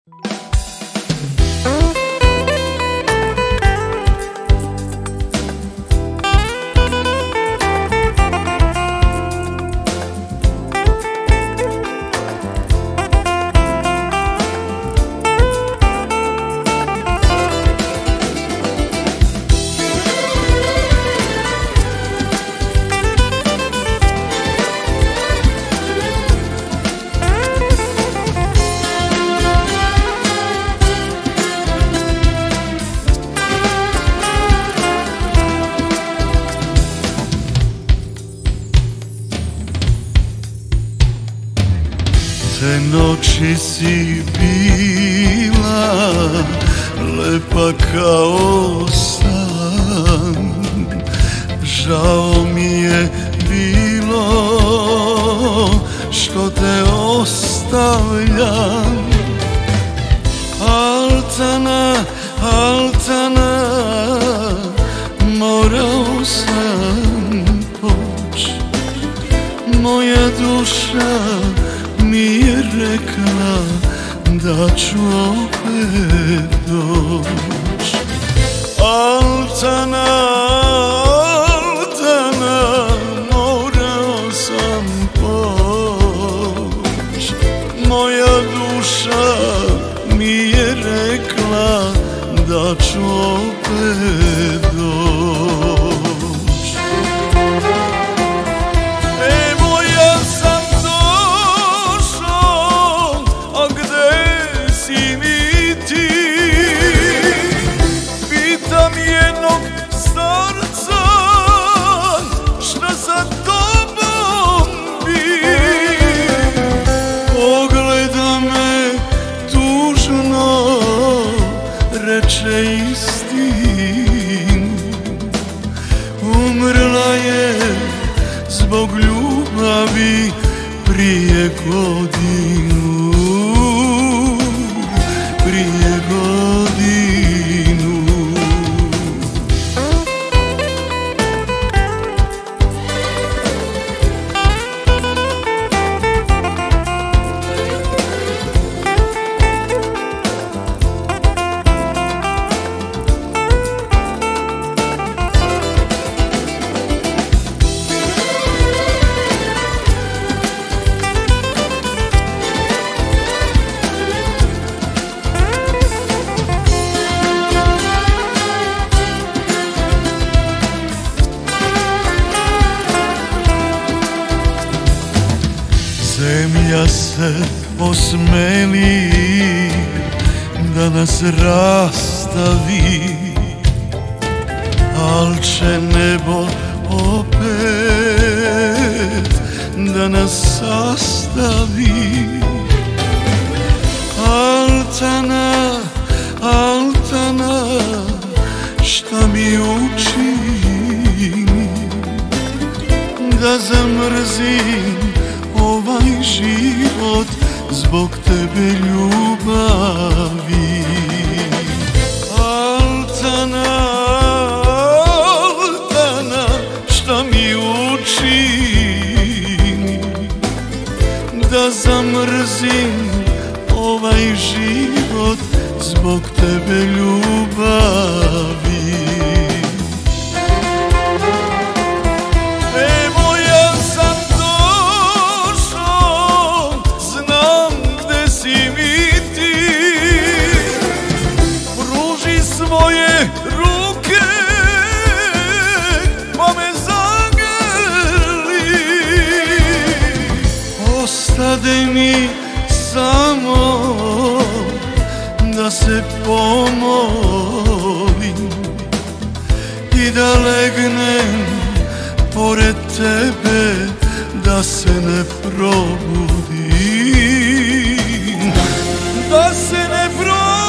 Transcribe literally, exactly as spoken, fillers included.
Te noći si bila lepa kao san, žao mi je bilo što te ostavljam. Altana, Altana, morao sam poć, moja duša mi je rekla da ću opet doć. Altana, Altana, morao sam poć, moja duša mi je rekla da ću opet doć. Reče istinu, umrla je zbog ljubavi prije godinu, prije godinu. Zemlja se osmeli da nas rastavi, al će nebo opet da nas sastavi. Altana, Altana, šta mi učini da zamrzim ovaj život zbog tebe ljubavi. Altana, Altana, šta mi učini da zamrzim ovaj život zbog tebe ljubavi. Svoje ruke pa me zagrli, ostade mi samo da se pomolim i da legnem pored tebe, da se ne probudim, da se ne probudim.